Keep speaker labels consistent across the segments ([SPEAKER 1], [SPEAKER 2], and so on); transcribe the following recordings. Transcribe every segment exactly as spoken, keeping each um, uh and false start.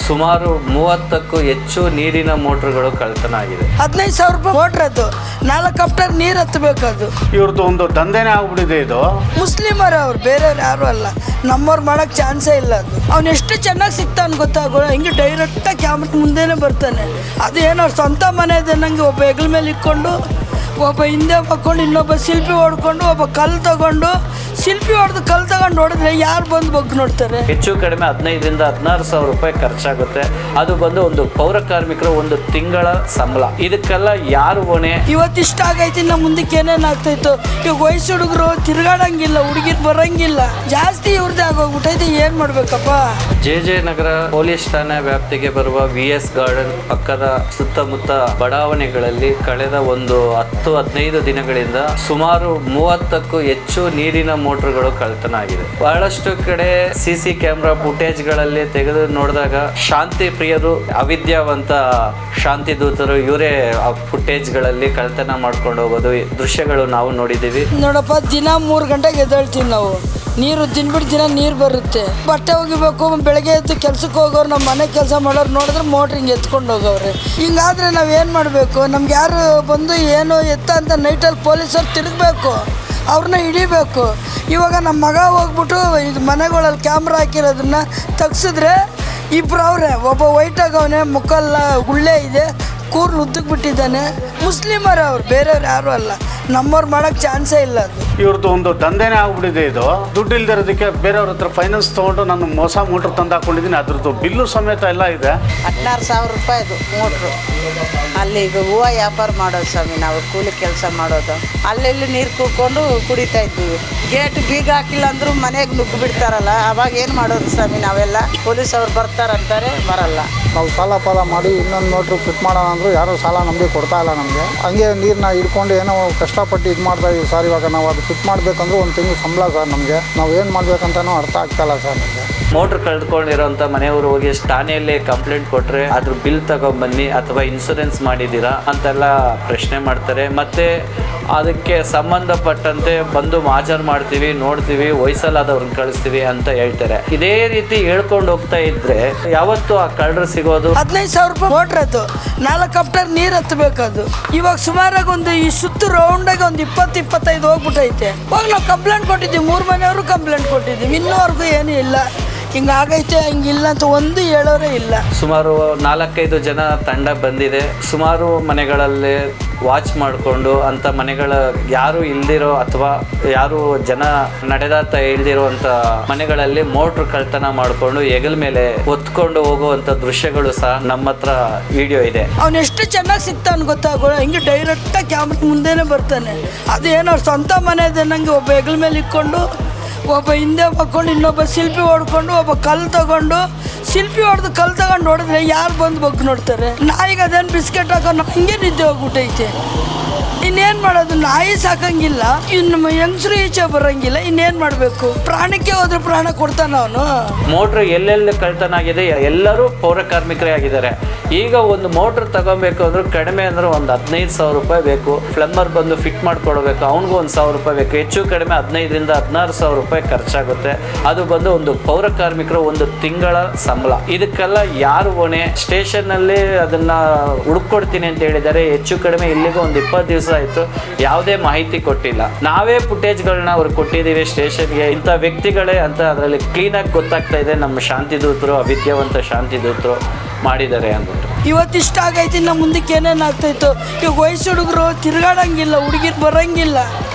[SPEAKER 1] ಸುಮಾರು ಮೂವತ್ತಕ್ಕೂ ಹೆಚ್ಚು ನೀರಿನ ಮೋಟರ್ಗಳು ಕಳ್ತನ ಆಗಿದೆ.
[SPEAKER 2] ಹದಿನೈದು ಸಾವಿರ ರೂಪಾಯಿ ಮೋಟ್ರ್ ಅದು, ನಾಲ್ಕು ಕಪ್ಟರ್ ನೀರು ಹತ್ತಬೇಕದು.
[SPEAKER 3] ಇವ್ರದ್ದು ಒಂದು ದಂಧೆನೇ ಆಗ್ಬಿಟ್ಟಿದೆ ಇದು.
[SPEAKER 2] ಮುಸ್ಲಿಮರ ಅವ್ರು, ಬೇರೆಯವ್ರು ಯಾರು ಅಲ್ಲ. ನಮ್ಮವ್ರು ಮಾಡಕ್ ಚಾನ್ಸೇ ಇಲ್ಲ ಅದು. ಅವ್ನು ಎಷ್ಟು ಚೆನ್ನಾಗಿ ಸಿಗ್ತಾನೆ ಗೊತ್ತಾಗೋ, ಹಿಂಗೆ ಡೈರೆಕ್ಟಾಗಿ ಕ್ಯಾಮ್ರಾ ಮುಂದೆನೇ ಬರ್ತಾನೆ. ಅದು ಏನೋ ಅವ್ರ ಸ್ವಂತ ಮನೆ ಇದೆ ನಂಗೆ, ಒಬ್ಬ ಹೆಗಲ ಮೇಲೆ ಇಟ್ಕೊಂಡು ಒಬ್ಬ ಹಿಂದೆ ಮಕ್ಕೊಂಡು ಇನ್ನೊಬ್ಬ ಶಿಲ್ಪಿ ಹೊಡ್ಕೊಂಡು ಒಬ್ಬ ಕಲ್ಲು ತಗೊಂಡು ಶಿಲ್ಪಿ ಹೊಡೆದು ಕಲ್ಲು ತಗೊಂಡು ನೋಡಿದ್ರೆ ಯಾರು ಬಂದು ಬಗ್ಗಿ ನೋಡ್ತಾರೆ.
[SPEAKER 1] ಹೆಚ್ಚು ಕಡಿಮೆ ಹದಿನೈದರಿಂದ ಹದಿನಾರು ಸಾವಿರ ರೂಪಾಯಿ ಖರ್ಚಾಗುತ್ತೆ. ಅದು ಬಂದು ಒಂದು ಪೌರ ಕಾರ್ಮಿಕರ ಒಂದು ತಿಂಗಳ ಸಂಬಳ. ಇದಕ್ಕೆಲ್ಲ ಯಾರು ಹೊಣೆ?
[SPEAKER 2] ಇವತ್ತಿಷ್ಟ ಆಗೈತಿ, ಇನ್ನು ಮುಂದಕ್ಕೆ ಏನೇನು ಆಗ್ತೈತು. ಈಗ ವಯಸ್ಸು ಹುಡುಗರು ತಿರ್ಗಾಡಂಗಿಲ್ಲ, ಹುಡುಗಿರ್ ಬರಂಗಿಲ್ಲ, ಜಾಸ್ತಿ ಇವ್ರದ್ದೇ ಆಗೋಗ್ಬಿಟ್ಟೈತೆ. ಏನ್ ಮಾಡ್ಬೇಕಪ್ಪ?
[SPEAKER 1] ಜೆ ಜೆ ನಗರ ಪೊಲೀಸ್ ಠಾಣೆ ವ್ಯಾಪ್ತಿಗೆ ಬರುವ ವಿ ಎಸ್ ಗಾರ್ಡನ್ ಪಕ್ಕದ ಸುತ್ತಮುತ್ತ ಬಡಾವಣೆಗಳಲ್ಲಿ ಕಳೆದ ಒಂದು ಹತ್ತು ಹದಿನೈದು ದಿನಗಳಿಂದ ಸುಮಾರು ಮೂವತ್ತಕ್ಕೂ ಹೆಚ್ಚು ನೀರಿನ ಮೋಟರ್ಗಳು ಕಳ್ತನ ಆಗಿದೆ. ಬಹಳಷ್ಟು ಕಡೆ ಸಿಸಿ ಕ್ಯಾಮೆರಾ ಫುಟೇಜ್ಗಳಲ್ಲಿ ತೆಗೆದು ನೋಡಿದಾಗ ಶಾಂತಿ ಪ್ರಿಯರು, ಅವಿದ್ಯಾವಂತ ಶಾಂತಿ ದೂತರು ಇವರೇ ಆ ಫುಟೇಜ್ಗಳಲ್ಲಿ ಕಳ್ತನ ಮಾಡ್ಕೊಂಡು ಹೋಗೋದು ದೃಶ್ಯಗಳು ನಾವು ನೋಡಿದ್ದೀವಿ.
[SPEAKER 2] ನೋಡಪ್ಪ, ದಿನ ಮೂರು ಗಂಟೆಗೆ ಎದ್ದೇಳ್ತೀವಿ ನಾವು. ನೀರು ದಿನಬಿಟ್ಟು ದಿನ ನೀರು ಬರುತ್ತೆ. ಬಟ್ಟೆ ಒಗಿಬೇಕು, ಬೆಳಗ್ಗೆ ಎದ್ದು ಕೆಲ್ಸಕ್ಕೆ ಹೋಗೋರು, ನಮ್ಮ ಮನೆ ಕೆಲಸ ಮಾಡೋರು ನೋಡಿದ್ರೆ ಮೋಟ್ರ್ ಹಿಂಗೆ ಎತ್ಕೊಂಡು ಹೋಗೋವ್ರೆ. ಹಿಂಗಾದ್ರೆ ನಾವು ಏನು ಮಾಡಬೇಕು? ನಮ್ಗೆ ಯಾರು ಬಂದು ಏನು ಎತ್ತ ಅಂತ ನೈಟಲ್ಲಿ ಪೊಲೀಸರು ತಿರುಗಬೇಕು, ಅವ್ರನ್ನ ಹಿಡಿಬೇಕು. ಇವಾಗ ನಮ್ಮ ಮಗ ಹೋಗ್ಬಿಟ್ಟು ಇದು ಮನೆಗಳಲ್ಲಿ ಕ್ಯಾಮ್ರಾ ಹಾಕಿರೋದನ್ನ ತೆಗ್ಸಿದ್ರೆ ಇಬ್ಬರು ಅವರೇ, ಒಬ್ಬ ವೈಟ್ ಆಗವನೆ, ಮುಖಲ್ಲ ಗುಳ್ಳೆ ಇದೆ, ಕೂರ್ಲು ಉದ್ದಕ್ಕೆ ಬಿಟ್ಟಿದ್ದಾನೆ. ಮುಸ್ಲಿಮರ ಅವ್ರು, ಬೇರೆಯವ್ರು ಯಾರು ಅಲ್ಲ. ನಮ್ಮವ್ರು ಮಾಡಕ್ ಚಾನ್ಸೇ ಇಲ್ಲ ಅದು.
[SPEAKER 3] ಇವ್ರದ್ದು ಒಂದು ದಂಧೆನೇ ಆಗ್ಬಿಟ್ಟಿದೆ ಇದು. ದುಡ್ಡು ಇಲ್ದಿರೋದಕ್ಕೆ ಬೇರೆಯವ್ರ ಹತ್ರ ಫೈನಾನ್ಸ್ ತೊಗೊಂಡು ನಾನು ಮೋಸ ಮೋಟ್ರ್ ತಂದು ಹಾಕೊಂಡಿದ್ದೀನಿ. ಅದ್ರದ್ದು ಬಿಲ್ಲು ಸಮೇತ ಎಲ್ಲ ಇದೆ.
[SPEAKER 4] ಹದಿನಾರು ಸಾವಿರ ರೂಪಾಯಿದು ಮೋಟ್ರು. ಅಲ್ಲಿ ಈಗ ಹೂವು ವ್ಯಾಪಾರ ಮಾಡೋದು ಸ್ವಾಮಿ, ನಾವು ಕೂಲಿ ಕೆಲಸ ಮಾಡೋದು. ಅಲ್ಲೆಲ್ಲಿ ನೀರು ಕುಡ್ಕೊಂಡು ಕುಡಿತಾ ಇದ್ದೀವಿ. ಗೇಟ್ ಬೀಗ ಹಾಕಿಲ್ಲ ಅಂದ್ರೂ ಮನೆಗೆ ನುಗ್ಗು ಬಿಡ್ತಾರಲ್ಲ, ಅವಾಗ ಏನು ಮಾಡೋದು ಸ್ವಾಮಿ? ನಾವೆಲ್ಲ ಪೊಲೀಸ್ ಅವ್ರು ಬರ್ತಾರಂತಾರೆ, ಬರಲ್ಲ.
[SPEAKER 5] ನಾವು ಸಾಲ ಪಾಲ ಮಾಡಿ ಇನ್ನೊಂದು ಮೋಟ್ರು ಫಿಟ್ ಮಾಡೋಣ ಅಂದರೂ ಯಾರೂ ಸಾಲ ನಮಗೆ ಕೊಡ್ತಾ ಇಲ್ಲ. ನಮಗೆ ಹಂಗೆ ನೀರನ್ನ ಹಿಡ್ಕೊಂಡು ಏನೋ ಕಷ್ಟಪಟ್ಟು ಇದು ಮಾಡ್ತಾ ಇದೀವಿ ಸರ್. ಇವಾಗ ನಾವು ಅದು ಫಿಟ್ ಮಾಡಬೇಕಂದ್ರೆ ಒಂದು ತಿಂಗಳು ಸಂಬಳ ಸರ್ ನಮಗೆ. ನಾವು ಏನು ಮಾಡಬೇಕಂತನೂ ಅರ್ಥ ಆಗ್ತಾಯಿಲ್ಲ ಸರ್ ನಮಗೆ.
[SPEAKER 1] ಮೋಟ್ರ್ ಕಳೆದುಕೊಂಡಿರೋಂಥ ಮನೆಯವರು ಹೋಗಿ ಠಾಣೆಯಲ್ಲಿ ಕಂಪ್ಲೇಂಟ್ ಕೊಟ್ಟರೆ ಅದ್ರ ಬಿಲ್ ತಗೊಂಡ್ಬನ್ನಿ ಅಥವಾ ಇನ್ಸೂರೆನ್ಸ್ ಮಾಡಿದ್ದೀರಾ ಅಂತೆಲ್ಲ ಪ್ರಶ್ನೆ ಮಾಡ್ತಾರೆ. ಮತ್ತು ಅದಕ್ಕೆ ಸಂಬಂಧಪಟ್ಟಂತೆ ಬಂದು ಹಾಜರು ಮಾಡ್ತೀವಿ, ನೋಡ್ತೀವಿ, ವಯಸ್ಸಲ್ಲಾದವ್ರನ್ನ ಕಳಿಸ್ತೀವಿ ಅಂತ ಹೇಳ್ತಾರೆ. ಇದೇ ರೀತಿ ಹೇಳ್ಕೊಂಡು ಹೋಗ್ತಾ ಇದ್ರೆ ಯಾವತ್ತು ಆ ಕಳ್ಳರು ಸಿಗೋದು?
[SPEAKER 2] ಹದಿನೈದು ಸಾವಿರ ರೂಪಾಯಿ ಮೋಟ್ರ್ ಅದು, ನಾಲ್ಕು ಕಪ್ಟರ್ ನೀರು ಹತ್ತಬೇಕದು. ಇವಾಗ ಸುಮಾರಾಗಿ ಒಂದು ಈ ಸುತ್ತು ರೌಂಡಾಗಿ ಒಂದು ಇಪ್ಪತ್ತು ಇಪ್ಪತ್ತೈದು ಹೋಗ್ಬಿಟ್ಟೈತೆ. ಇವಾಗ ನಾವು ಕಂಪ್ಲೇಂಟ್ ಕೊಟ್ಟಿದ್ದೀವಿ, ಮೂರು ಮನೆಯವರು ಕಂಪ್ಲೇಂಟ್ ಕೊಟ್ಟಿದ್ದೀವಿ, ಇನ್ನೂವರೆಗೂ ಏನೂ ಇಲ್ಲ. ಹಿಂಗಾಗೈತೆ ಹಿಂಗಿಲ್ಲ ಅಂತ ಒಂದು ಹೇಳೋರೇ ಇಲ್ಲ. ಸುಮಾರು
[SPEAKER 1] ನಾಲ್ಕೈದು ಜನ ತಂಡ ಬಂದಿದೆ. ಸುಮಾರು ಮನೆಗಳಲ್ಲಿ ವಾಚ್ ಮಾಡಿಕೊಂಡು ಅಂಥ ಮನೆಗಳ ಯಾರು ಇಲ್ದಿರೋ ಅಥವಾ ಯಾರು ಜನ ನಡೆದಾಡ್ತಾ ಇಲ್ದಿರುವಂಥ ಮನೆಗಳಲ್ಲಿ ಮೋಟ್ರ್ ಕಳ್ತನ ಮಾಡಿಕೊಂಡು ಹೆಗಲ ಮೇಲೆ ಒತ್ಕೊಂಡು ಹೋಗುವಂಥ ದೃಶ್ಯಗಳು ಸಹ ನಮ್ಮ ಹತ್ರ ವಿಡಿಯೋ ಇದೆ.
[SPEAKER 2] ಅವ್ನು ಎಷ್ಟು ಚೆನ್ನಾಗಿ ಸಿಗ್ತಾನೆ ಗೊತ್ತಾಗೋ, ಹಿಂಗೆ ಡೈರೆಕ್ಟಾಗಿ ಕ್ಯಾಮ್ರಾ ಮುಂದೆನೇ ಬರ್ತಾನೆ. ಅದು ಏನೋ ಅವ್ರ ಸ್ವಂತ ಮನೆ ಇದೆ ನಂಗೆ, ಒಬ್ಬ ಹೆಗಲ ಮೇಲೆ ಇಟ್ಕೊಂಡು ಒಬ್ಬ ಹಿಂದೆ ಮಕ್ಕೊಂಡು ಇನ್ನೊಬ್ಬ ಶಿಲ್ಪಿ ಹೊಡ್ಕೊಂಡು ಒಬ್ಬ ಕಲ್ಲು ತಗೊಂಡು ಶಿಲ್ಪಿ ಹೊಡೆದು ಕಲ್ಲು ತಗೊಂಡು ನೋಡಿದ್ರೆ ಯಾರು ಬಂದು ಬಗ್ಗಿ ನೋಡ್ತಾರೆ. ನಾಯಿಗೆ ಅದೇನು ಬಿಸ್ಕೆಟ್ ಹಾಕೊಂಡು ಹಂಗೆ ನಿದ್ದೆ ಹೋಗ್ಬಿಟ್ಟೈತೆ. ಇನ್ನೇನು ಮಾಡೋದು? ನಾಯಿ ಸಾಕಂಗಿಲ್ಲ, ಇನ್ನು ಹೆಂಗಸರು ಈಚೆ ಬರಂಗಿಲ್ಲ, ಇನ್ನೇನು ಮಾಡಬೇಕು? ಪ್ರಾಣಕ್ಕೆ ಹೋದ್ರೆ ಪ್ರಾಣ ಕೊಡ್ತಾನ ಅವನು.
[SPEAKER 1] ಮೋಟ್ರ್ ಎಲ್ಲೆಲ್ಲಿ ಕಳ್ತನ ಆಗಿದೆ, ಎಲ್ಲರೂ ಪೌರ ಕಾರ್ಮಿಕರೇ ಆಗಿದ್ದಾರೆ. ಈಗ ಒಂದು ಮೋಟ್ರ್ ತಗೊಬೇಕು ಅಂದ್ರೆ ಕಡಿಮೆ ಅಂದ್ರೆ ಒಂದು ಹದಿನೈದು ಸಾವಿರ ರೂಪಾಯಿ ಬೇಕು. ಪ್ಲಂಬರ್ ಬಂದು ಫಿಟ್ ಮಾಡ್ಕೊಡ್ಬೇಕು, ಅವ್ನಿಗೂ ಒಂದು ಸಾವಿರ ರೂಪಾಯಿ ಬೇಕು. ಹೆಚ್ಚು ಕಡಿಮೆ ಹದಿನೈದರಿಂದ ಹದಿನಾರು ಸಾವಿರ ರೂಪಾಯಿ ಖರ್ಚಾಗುತ್ತೆ. ಅದು ಬಂದು ಒಂದು ಪೌರ ಕಾರ್ಮಿಕರ ಒಂದು ತಿಂಗಳ ಸಂಬಳ. ಇದಕ್ಕೆಲ್ಲ ಯಾರು ಹೊಣೆ? ಸ್ಟೇಷನ್ನಲ್ಲಿ ಅದನ್ನ ಹುಡುಕೊಡ್ತೀನಿ ಅಂತ ಹೇಳಿದ್ದಾರೆ. ಹೆಚ್ಚು ಕಡಿಮೆ ಇಲ್ಲಿಗೂ ಒಂದು ಇಪ್ಪತ್ತು ದಿವಸ ಆಯಿತು, ಯಾವುದೇ ಮಾಹಿತಿ ಕೊಟ್ಟಿಲ್ಲ. ನಾವೇ ಫುಟೇಜ್ಗಳನ್ನ ಅವ್ರಿಗೆ ಕೊಟ್ಟಿದ್ದೀವಿ ಸ್ಟೇಷನ್ಗೆ. ಇಂಥ ವ್ಯಕ್ತಿಗಳೇ ಅಂತ ಅದರಲ್ಲಿ ಕ್ಲೀನಾಗಿ ಗೊತ್ತಾಗ್ತಾ ಇದೆ ನಮ್ಮ ಶಾಂತಿ ದೂತರು, ಅವಿದ್ಯಾವಂತ ಶಾಂತಿ ದೂತರು ಮಾಡಿದ್ದಾರೆ ಅಂದ್ಬಿಟ್ಟು.
[SPEAKER 2] ಇವತ್ತಿಷ್ಟ ಆಗೈತಿ, ಇನ್ನು ಮುಂದಕ್ಕೆ ಏನೇನು ಆಗ್ತೈತು. ಈಗ ವಯಸ್ಸು ಹುಡುಗರು ತಿರ್ಗಾಡಂಗಿಲ್ಲ, ಹುಡುಗಿರ್ ಬರಂಗಿಲ್ಲ,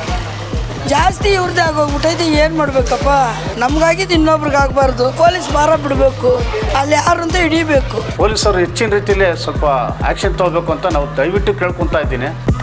[SPEAKER 2] ಜಾಸ್ತಿ ಇವ್ರದ್ದೇ ಆಗೋಗ್ಬಿಟ್ಟೈತೆ. ಏನು ಮಾಡ್ಬೇಕಪ್ಪ? ನಮ್ಗಾಗಿದ್ದು ಇನ್ನೊಬ್ರಿಗೆ ಆಗಬಾರ್ದು. ಪೊಲೀಸ್ ಭಾರ ಬಿಡಬೇಕು, ಅಲ್ಲಿ ಯಾರು ಅಂತ ಹಿಡಿಬೇಕು.
[SPEAKER 3] ಪೊಲೀಸರು ಹೆಚ್ಚಿನ ರೀತಿಯಲ್ಲೇ ಸ್ವಲ್ಪ ಆ್ಯಕ್ಷನ್ ತೊಗೋಬೇಕು ಅಂತ ನಾವು ದಯವಿಟ್ಟು ಕೇಳ್ಕೊತಾ ಇದ್ದೀನಿ.